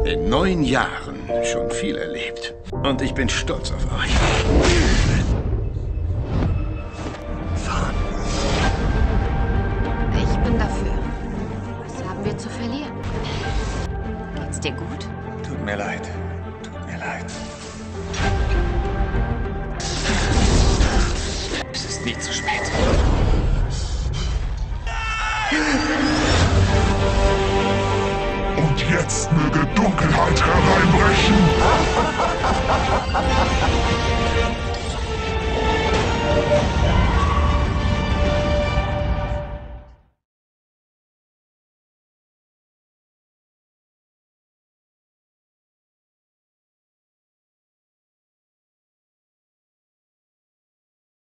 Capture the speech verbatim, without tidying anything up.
in neun Jahren schon viel erlebt. Und ich bin stolz auf euch. Fahren. Ich bin dafür. Was haben wir zu verlieren? Geht's dir gut? Tut mir leid. Tut mir leid. Es ist nie zu spät. Und jetzt möge Dunkelheit hereinbrechen.